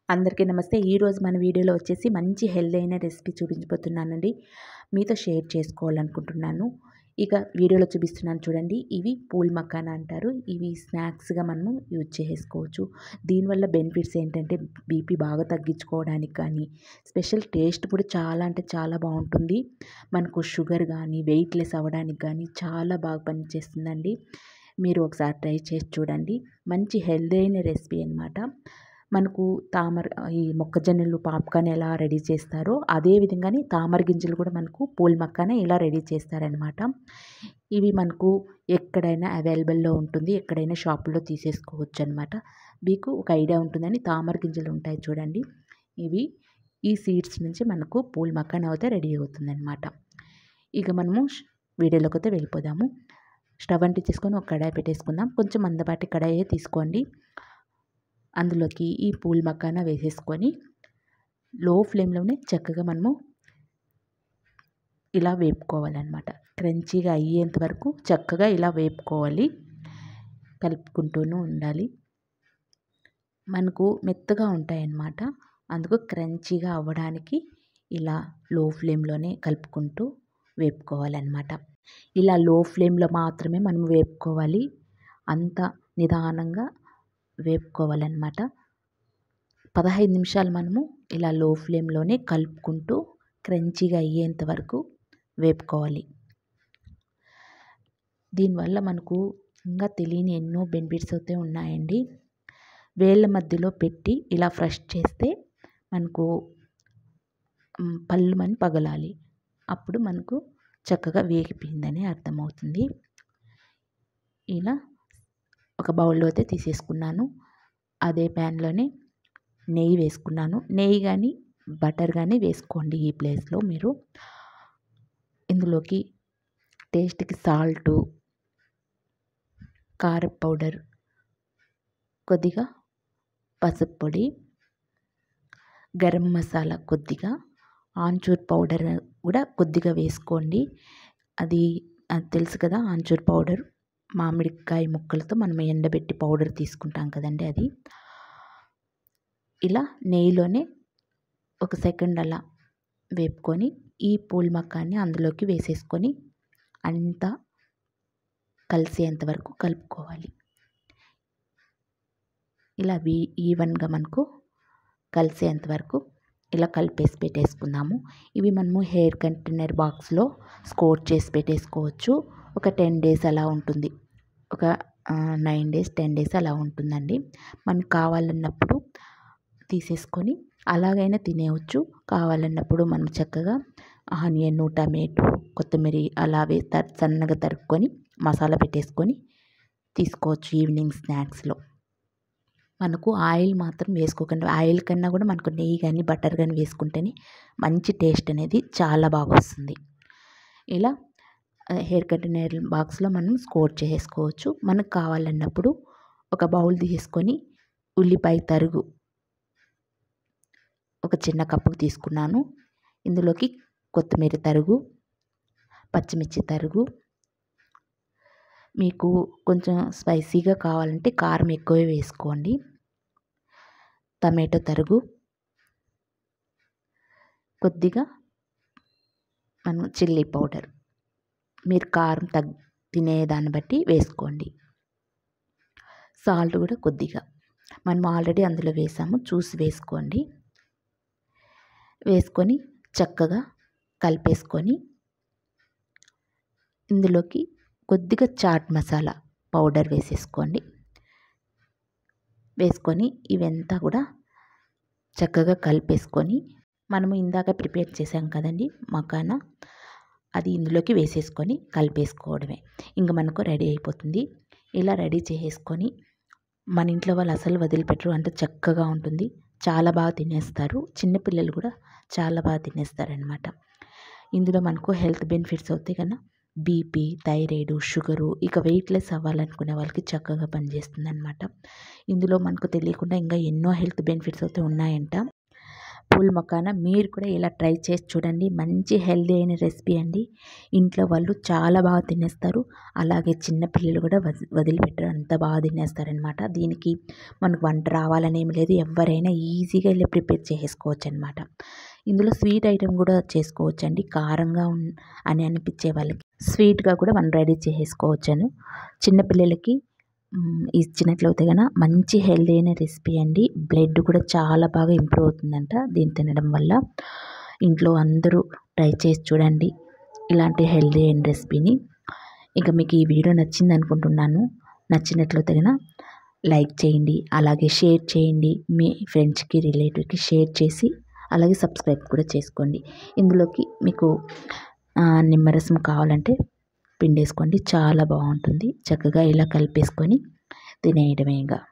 అందరికీ నమస్తే. ఈరోజు మన వీడియోలో వచ్చేసి మంచి హెల్తీ అయిన రెసిపీ చూపించబోతున్నానండి. మీతో షేర్ చేసుకోవాలనుకుంటున్నాను. ఇక వీడియోలో చూపిస్తున్నాను చూడండి. ఇవి పూల్ మఖానా అంటారు. ఇవి స్నాక్స్గా మనము యూజ్ చేసుకోవచ్చు. దీనివల్ల బెనిఫిట్స్ ఏంటంటే బీపీ బాగా తగ్గించుకోవడానికి కానీ, స్పెషల్ టేస్ట్ కూడా చాలా అంటే చాలా బాగుంటుంది. మనకు షుగర్ కానీ వెయిట్ లెస్ అవ్వడానికి కానీ చాలా బాగా పనిచేస్తుందండి. మీరు ఒకసారి ట్రై చేసి చూడండి. మంచి హెల్తీ అయిన రెసిపీ అనమాట. మనకు ఈ మొక్కజొన్నలు పాప్కార్న్ ఎలా రెడీ చేస్తారో అదే విధంగానే తామర గింజలు కూడా మనకు పూల్ మఖానా ఇలా రెడీ చేస్తారనమాట. ఇవి మనకు ఎక్కడైనా అవైలబుల్లో ఉంటుంది. ఎక్కడైనా షాపుల్లో తీసేసుకోవచ్చు అనమాట. మీకు ఒక ఐడియా ఉంటుందని తామర గింజలు ఉంటాయి చూడండి. ఈ సీడ్స్ నుంచి మనకు పూల్ మఖానా అయితే రెడీ అవుతుందన్నమాట. ఇక మనము వీడియోలోకి అయితే వెళ్ళిపోదాము. స్టవ్ అంటించేసుకొని ఒక కడాయి పెట్టేసుకుందాం. కొంచెం మందపాటి కడాయే తీసుకోండి. అందులోకి ఈ పూల్ మఖానా వేసేసుకొని లో ఫ్లేమ్లోనే చక్కగా మనము ఇలా వేపుకోవాలన్నమాట. క్రంచీగా అయ్యేంత వరకు చక్కగా ఇలా వేపుకోవాలి. కలుపుకుంటూనే ఉండాలి. మనకు మెత్తగా ఉంటాయన్నమాట. అందుకు క్రంచీగా అవ్వడానికి ఇలా లో ఫ్లేమ్లోనే కలుపుకుంటూ వేపుకోవాలన్నమాట. ఇలా లో ఫ్లేమ్లో మాత్రమే మనం వేపుకోవాలి. అంత నిదానంగా వేపుకోవాలన్నమాట. 15 నిమిషాలు మనము ఇలా లో ఫ్లేమ్లోనే కలుపుకుంటూ క్రంచీగా అయ్యేంత వరకు వేపుకోవాలి. దీనివల్ల మనకు ఇంకా తెలియని ఎన్నో బెనిఫిట్స్ అయితే ఉన్నాయండి. వేళ్ళ మధ్యలో పెట్టి ఇలా ఫ్రెష్ చేస్తే మనకు పళ్ళుమని పగలాలి. అప్పుడు మనకు చక్కగా వేగిపోయిందని అర్థమవుతుంది. ఇలా ఒక బౌల్లో అయితే తీసేసుకున్నాను. అదే ప్యాన్లోనే నెయ్యి వేసుకున్నాను. నెయ్యి కానీ బటర్ కానీ వేసుకోండి ఈ ప్లేస్లో మీరు. ఇందులోకి టేస్ట్కి సాల్టు, కారం పౌడర్, కొద్దిగా పసుపు పొడి, గరం మసాలా కొద్దిగా, ఆమ్చూర్ పౌడర్ కూడా కొద్దిగా వేసుకోండి. అది తెలుసు కదా, ఆమ్చూర్ పౌడర్ మామిడికాయ ముక్కలతో మనం ఎండబెట్టి పౌడర్ తీసుకుంటాం కదండి అది. ఇలా నెయ్యిలోనే ఒక సెకండ్ అలా వేపుకొని ఈ పూల్ మఖాన్ని అందులోకి వేసేసుకొని అంతా కలిసేంత వరకు కలుపుకోవాలి. ఇలా ఈవెన్గా మనకు కలిసేంత వరకు ఇలా కలిపేసి పెట్టేసుకుందాము. ఇవి మనము హెయిర్ కంటైనర్ బాక్స్లో స్టోర్ చేసి పెట్టేసుకోవచ్చు. ఒక 10 డేస్ అలా ఉంటుంది. ఒక 9 డేస్ 10 డేస్ అలా ఉంటుందండి. మనకు కావాలన్నప్పుడు తీసేసుకొని అలాగైనా తినేయవచ్చు. కావాలన్నప్పుడు మనం చక్కగా ఆనియన్, టమాటో, కొత్తిమీర అలా సన్నగా తరుక్కొని మసాలా పెట్టేసుకొని తీసుకోవచ్చు ఈవినింగ్ స్నాక్స్లో. మనకు ఆయిల్ మాత్రం వేసుకోకండి. ఆయిల్ కన్నా కూడా మనకు నెయ్యి కానీ బటర్ కానీ వేసుకుంటేనే మంచి టేస్ట్ అనేది చాలా బాగా వస్తుంది. ఇలా హెయిర్ కంటైనర్ బాక్స్లో మనం స్టోర్ చేసుకోవచ్చు. మనకు కావాలన్నప్పుడు ఒక బౌల్ తీసుకొని ఉల్లిపాయ తరుగు ఒక చిన్న కప్పుకు తీసుకున్నాను. ఇందులోకి కొత్తిమీర తరుగు, పచ్చిమిర్చి తరుగు, మీకు కొంచెం స్పైసీగా కావాలంటే కారం ఎక్కువే వేసుకోండి, టమాటో తరుగు, కొద్దిగా మనం చిల్లీ పౌడర్, మీరు కారం తినేదాన్ని బట్టి వేసుకోండి. సాల్ట్ కూడా కొద్దిగా మనం ఆల్రెడీ అందులో వేసాము, చూసి వేసుకోండి. వేసుకొని చక్కగా కలిపేసుకొని ఇందులోకి కొద్దిగా చాట్ మసాలా పౌడర్ వేసేసుకోండి. వేసుకొని ఇవంతా కూడా చక్కగా కలిపేసుకొని మనము ఇందాక ప్రిపేర్ చేసాం కదండి మఖానా, అది ఇందులోకి వేసేసుకొని కలిపేసుకోవడమే. ఇంకా మనకు రెడీ అయిపోతుంది. ఇలా రెడీ చేసుకొని మన ఇంట్లో వాళ్ళు అసలు వదిలిపెట్టరు, అంత చక్కగా ఉంటుంది. చాలా బాగా తినేస్తారు. చిన్నపిల్లలు కూడా చాలా బాగా తినేస్తారనమాట. ఇందులో మనకు హెల్త్ బెనిఫిట్స్ అవుతాయి కదా, బీపీ, థైరాయిడ్, షుగరు, ఇక వెయిట్ లెస్ అవ్వాలనుకునే వాళ్ళకి చక్కగా పనిచేస్తుంది అనమాట. ఇందులో మనకు తెలియకుండా ఇంకా ఎన్నో హెల్త్ బెనిఫిట్స్ అయితే ఉన్నాయంట. పూల్ మకానా మీరు కూడా ఇలా ట్రై చేసి చూడండి. మంచి హెల్దీ అయిన రెసిపీ అండి. ఇంట్లో వాళ్ళు చాలా బాగా తినేస్తారు. అలాగే చిన్న పిల్లలు కూడా వదిలిపెట్టరు, అంత బాగా తినేస్తారనమాట. దీనికి మనకు వంట రావాలని ఏమి లేదు, ఎవరైనా ఈజీగా ఇలా ప్రిపేర్ చేసుకోవచ్చు అనమాట. ఇందులో స్వీట్ ఐటెం కూడా చేసుకోవచ్చండి. కారంగా అని అనిపించే వాళ్ళకి స్వీట్గా కూడా మనం రెడీ చేసేసుకోవచ్చాను. చిన్నపిల్లలకి ఇచ్చినట్లయితే కనుక మంచి హెల్దీ అయిన రెసిపీ అండి. బ్లడ్ కూడా చాలా బాగా ఇంప్రూవ్ అవుతుందంట దీన్ని తినడం వల్ల. ఇంట్లో అందరూ ట్రై చేసి చూడండి ఇలాంటి హెల్దీ అయిన రెసిపీని. ఇంకా మీకు ఈ వీడియో నచ్చింది అనుకుంటున్నాను. నచ్చినట్లయితే కనుక లైక్ చేయండి, అలాగే షేర్ చేయండి. మీ ఫ్రెండ్స్కి రిలేటివ్కి షేర్ చేసి అలాగే సబ్స్క్రైబ్ కూడా చేసుకోండి. ఇందులోకి మీకు నిమ్మరసం కావాలంటే పిండేసుకోండి, చాలా బాగుంటుంది. చక్కగా ఇలా కలిపేసుకొని తినేయడమే. ఇంకా